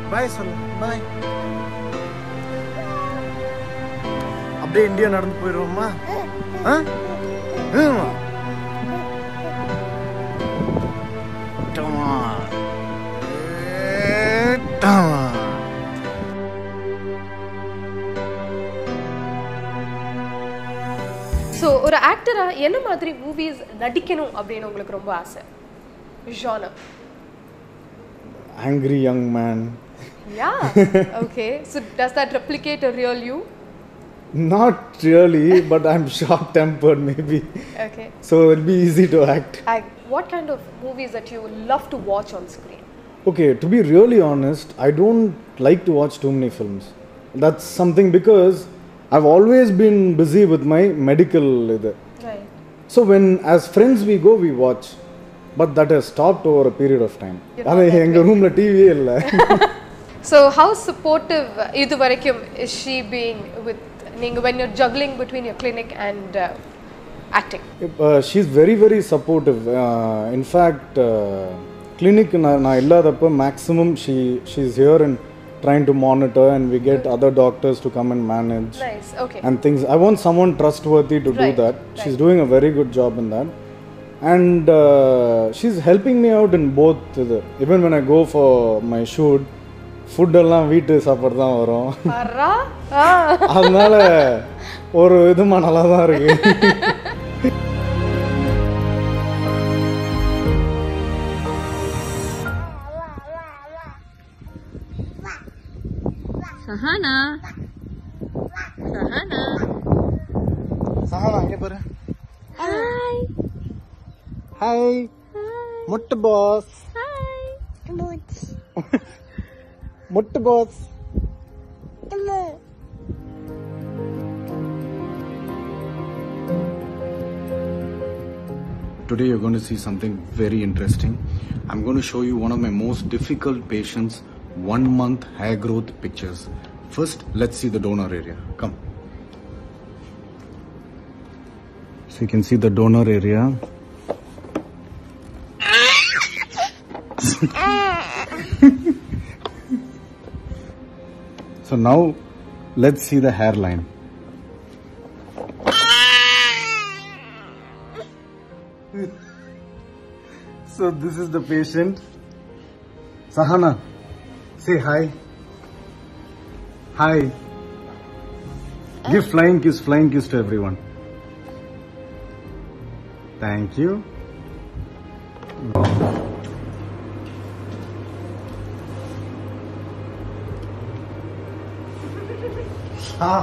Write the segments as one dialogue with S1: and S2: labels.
S1: Bye, Sol. Bye. அப்படியே India நடந்து போயிடுவோமா?
S2: So, ஒரு ஆக்டரா என்ன மாதிரி மூவிஸ் நடிக்கணும் அப்படின்னு உங்களுக்கு ரொம்ப ஆசை? Genre.
S1: Angry young man.
S2: Yeah. Okay. So, does that replicate a real you?
S1: Not really, but I'm short-tempered maybe.
S2: Okay.
S1: So it'll be easy to act.
S2: What kind of movies that you would love to watch on screen?
S1: Okay, to be really honest, I don't like to watch too many films. That's something because I've always been busy with my medical.
S2: Right.
S1: So when as friends we go, we watch. But that has stopped over a period of time. In room la TV illa.
S2: So how supportive is she being with when you're juggling between your clinic and acting?
S1: She's very, very supportive. In fact, clinic na illadappa maximum she's here and trying to monitor, and we get other doctors to come and manage.
S2: Nice. Okay.
S1: And things. I want someone trustworthy to do that. She's doing a very good job in that. And she's helping me out in both. Even when I go for my shoot, food எல்லாம் வீட்டு சாப்பாடு தான் வரும். அதனால ஒரு விதமா நல்லா தான் இருக்கு.
S2: Sahana.
S1: Sahana இங்க பாரு.
S2: Hi.
S1: Hi. முட்டு பாஸ்.
S2: Hi.
S1: முட்டு boss. Today you're going to see something very interesting. I'm going to show you one of my most difficult patients, 1 month hair growth pictures. First, let's see the donor area. Come. So you can see the donor area. So now let's see the hairline. So this is the patient. Sahana, say hi. Hi. Give flying kiss to everyone. Thank you. Ah.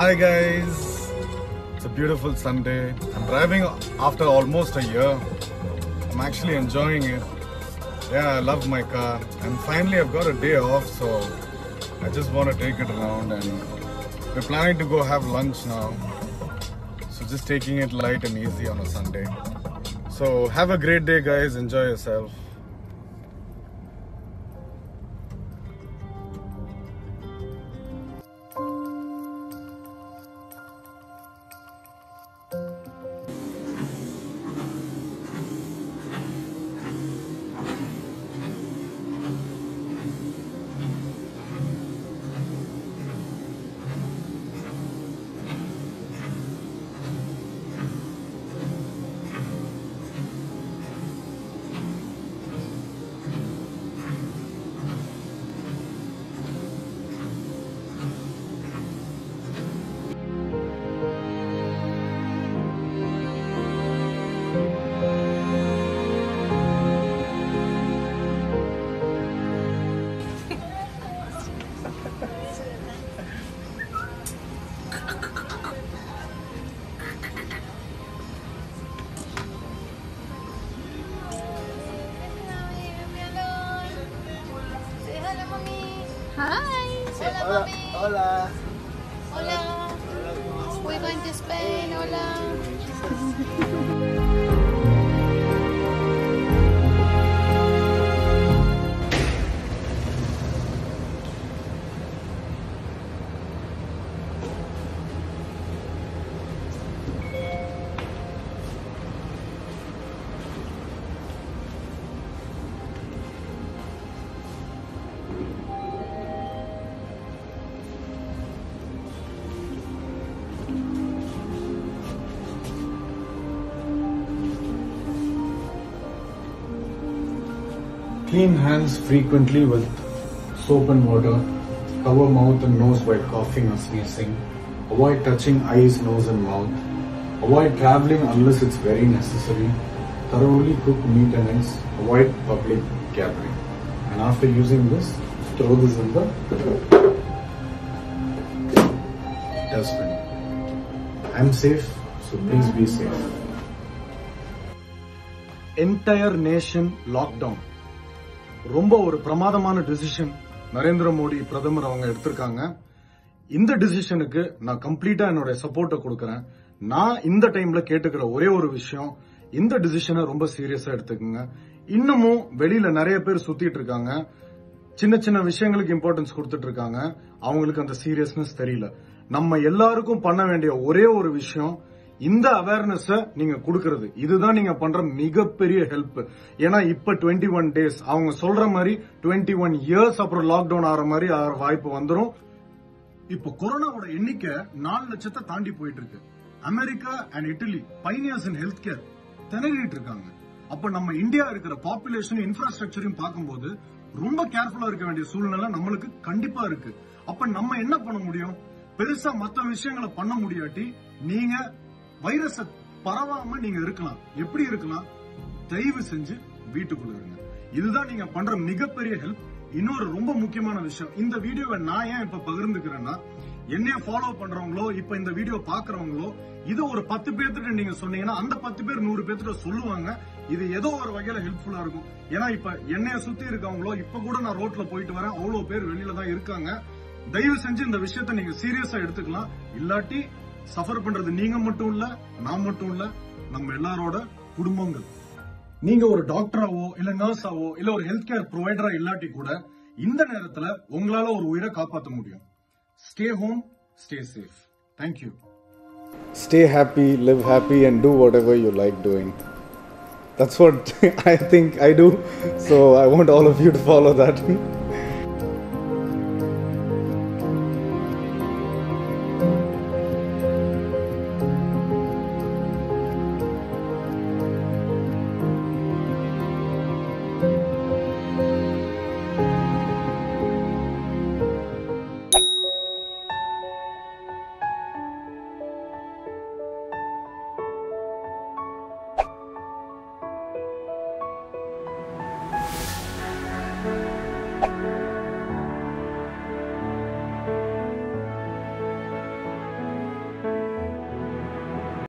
S1: Hi guys, it's a beautiful Sunday. I'm driving after almost a year. I'm actually enjoying it. Yeah, I love my car and finally I've got a day off, so I just want to take it around, and we're planning to go have lunch now. So just taking it light and easy on a Sunday. So have a great day guys, enjoy yourself.
S3: Hi. Hola, mami.
S4: Hola.
S3: Hola. We're going to Spain. Hola.
S1: Clean hands frequently with soap and water. Cover mouth and nose while coughing or sneezing. Avoid touching eyes, nose and mouth. Avoid traveling unless it's very necessary. Thoroughly cook meat and eggs. Avoid public gathering. And after using this, throw this in the dustbin. I'm safe, so please be safe. Entire nation lockdown. ரொம்ப ஒரு பிரமாதமான decision Narendra Modi பிரதமர் அவங்க எடுத்திருக்காங்க. இந்த டிசிஷனுக்கு நான் கம்ப்ளீட்டா என்னோட சப்போர்ட்டை கொடுக்கறேன். நான் இந்த டைம்ல கேட்டுக்கிற ஒரே ஒரு விஷயம், இந்த டிசிஷனை ரொம்ப சீரியஸா எடுத்துக்கங்க. இன்னமும் வெளியில நிறைய பேர் சுத்திட்டு இருக்காங்க, சின்ன சின்ன விஷயங்களுக்கு இம்பார்ட்டன்ஸ் கொடுத்துட்டு இருக்காங்க. அவங்களுக்கு அந்த சீரியஸ்னஸ் தெரியல. நம்ம எல்லாருக்கும் பண்ண வேண்டிய ஒரே ஒரு விஷயம், இந்த அவேர்னஸ் நீங்க கொடுக்கிறது. இதுதான் நீங்க பண்ற மிகப்பெரிய ஹெல்ப். ஏன்னா இப்ப 21 days, அவங்க சொல்ற மாதிரி 21 years அப்புறம் லாக்டவுன் ஆற மாதிரி வாய்ப்பு வந்துரும். இப்ப கொரோனாவோட எண்ணிக்கை 4 லட்சத்தை தாண்டி போயிட்டு இருக்கு. America and Italy pioneers in health care திணறிட்டு இருக்காங்க. அப்ப நம்ம இந்தியா இருக்கிற பாப்புலேஷன் இன்ஃப்ராஸ்ட்ரக்சரையும் பார்க்கும்போது ரொம்ப கேர்ஃபுல்லா இருக்க வேண்டிய சூழ்நிலை நம்மளுக்கு கண்டிப்பா இருக்கு. அப்ப நம்ம என்ன பண்ண முடியும்? பெருசா மத்த விஷயங்களை பண்ண முடியாட்டி நீங்க வைரஸ் பரவாம நீங்க இருக்கலாம். எப்படி இருக்கலாம்? தயவு செஞ்சு வீட்டுக்குள்ள இருங்க. இதுதான் நீங்க பண்ற மிகப்பெரிய ஹெல்ப். இன்னொரு ரொம்ப முக்கியமான விஷயம், இந்த வீடியோவை நான் ஏன் இப்ப பகிர்ந்துக்கிறேன்னா, என்னைய ஃபாலோ பண்றவங்களோ இப்ப இந்த வீடியோ பாக்குறவங்களோ இது ஒரு 10 பேர்த்திட்ட நீங்க சொன்னீங்கன்னா அந்த 10 பேர் 100 பேர்த்திட்ட சொல்லுவாங்க. இது ஏதோ ஒரு வகையில ஹெல்ப்ஃபுல்லா இருக்கும். ஏன்னா இப்ப என்னைய சுத்தி இருக்கவங்களோ இப்ப கூட நான் ரோட்ல போயிட்டு வரேன், அவ்வளவு பேர் வெளியில தான் இருக்காங்க. தயவு செஞ்சு இந்த விஷயத்த நீங்க சீரியஸா எடுத்துக்கலாம். இல்லாட்டி சஃபர் பண்றது நீங்க மட்டும் இல்ல, நான் மட்டும் இல்ல, நம்ம எல்லாரோட குடும்பங்கள். நீங்க ஒரு டாக்டராவோ இல்ல நர்ஸாவோ இல்ல ஒரு ஹெல்த் கேர் ப்ரொவைடரா இல்லாட்டி கூட இந்த நேரத்துல உங்களால ஒரு உயிரை காப்பாற்ற முடியும். Stay home, stay safe. Thank you. Stay happy, live happy and do whatever you like doing. That's what I think I do. So I want all of you to follow that.